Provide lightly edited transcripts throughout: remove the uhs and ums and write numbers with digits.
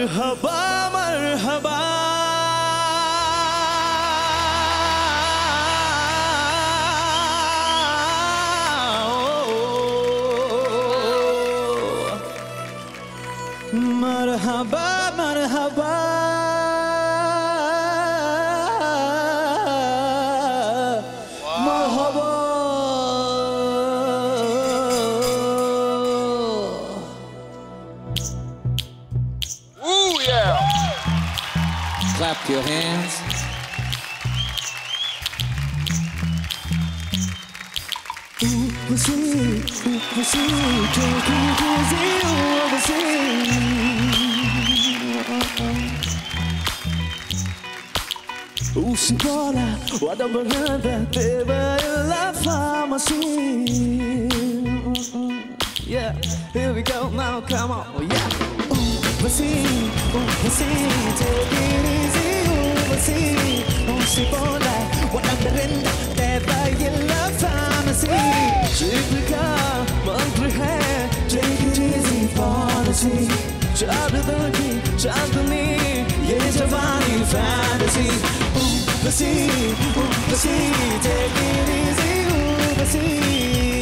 Marhaba Marhaba Marhaba Marhaba Marhaba Ooh, yeah. Clap your hands. Usibola, wada baranda, teba la pharmacy. Yeah, here we go now, come on, yeah. Oversee, take it easy, oversee. Usibola, wada baranda, teba la pharmacy. Typica, mantra hai, take it easy, policy. Chandani, Chandani, ye Javani fantasy. Oversee, take it easy, oversee.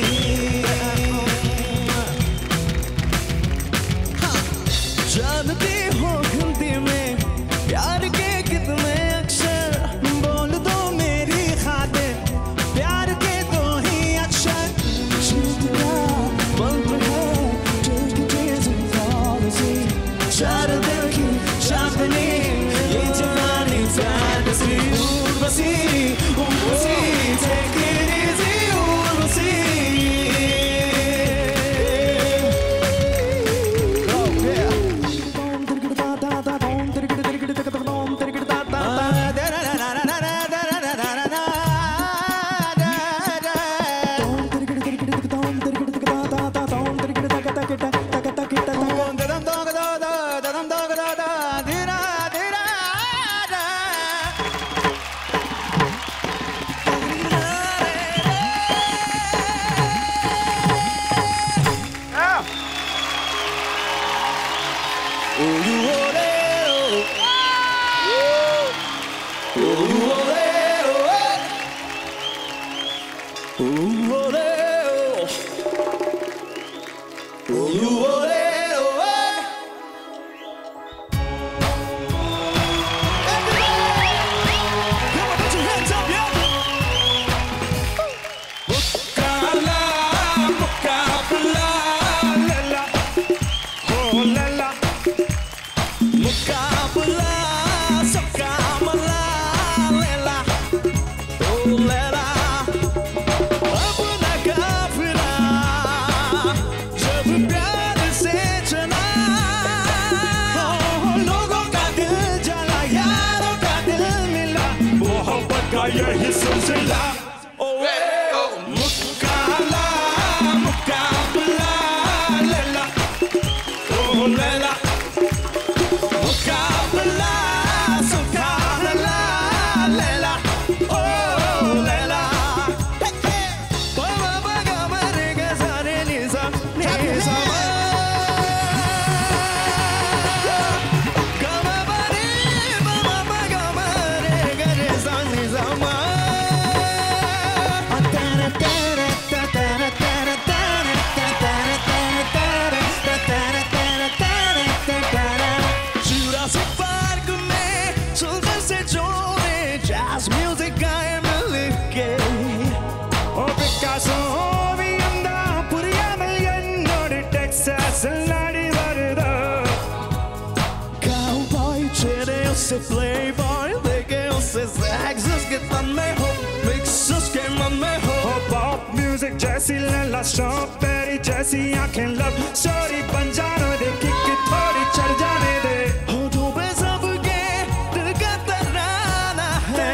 जानती हो हिंदी में प्यार के कितने अक्षर बोल दो मेरी खातिर प्यार के दो ही अक्षर चिंता मंत्र है take it easy policy चार दिल की चांदनी ये जवानी fantasy Urvashi take it easy Urvashi यही सिलसिला मुकाला मुकाबला लैला ओ लैला मुकाबला सुकाला लैला ओ लैला बाबा बागा मरेगा सारे निज़ा निज़ा Playboy, लेके उससे sexes के तन्ने हो, mixes के मन में हो. Pop music जैसी लैला, strawberry जैसी आँखें love story बन जाने दे, kick it थोड़ी चढ़ जाने दे. होठों पे सबके दिल का तराना है.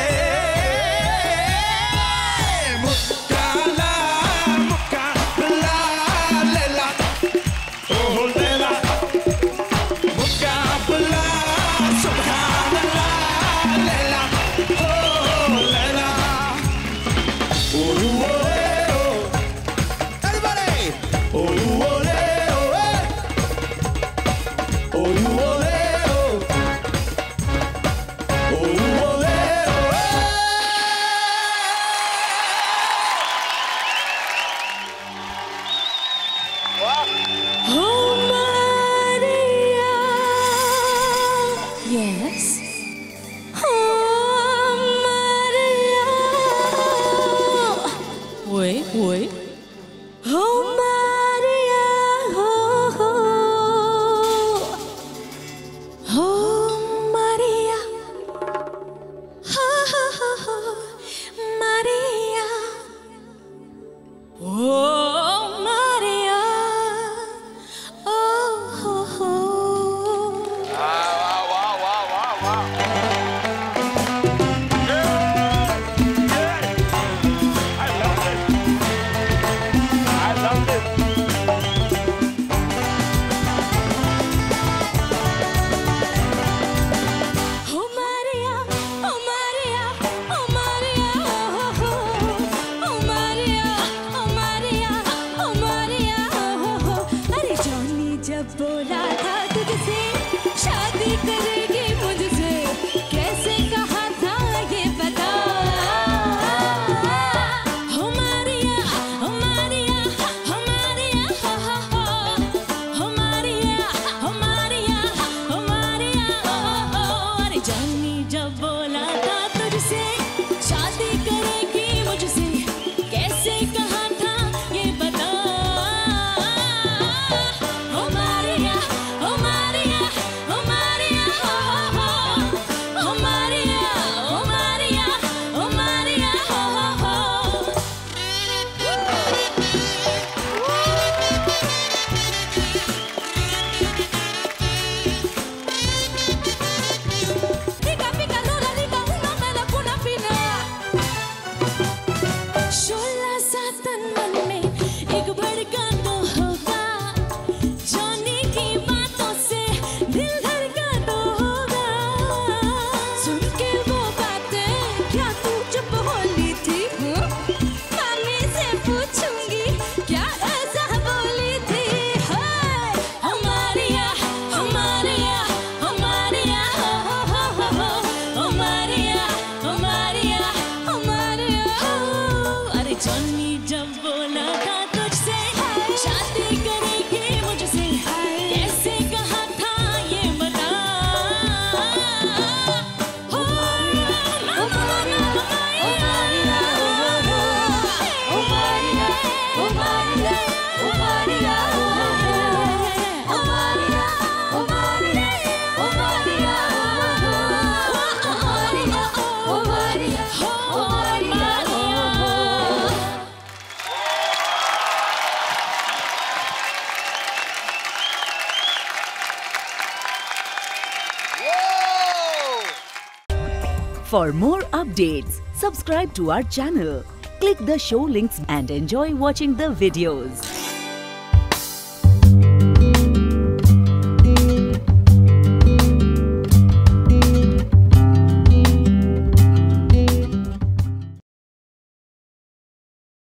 मुकाला मुकाबला लैला, ओ लैला मुकाबला. ओए हो मारिया हो मारिया हो मारिया ओ मारिया ओ हो बोला था तुझसे शादी करेगी मुझसे कैसे कहा था ये बता हमारिया हमारिया हमारिया हमारिया हमारिया हमारिया अरे जानी जब बोला था तुझसे शादी करेगी मुझसे कैसे कहा था ये बता जब बोला था तुझसे शादी करेगी मुझसे कैसे कहा था ये बता For more updates, subscribe to our channel, click the show links and enjoy watching the videos.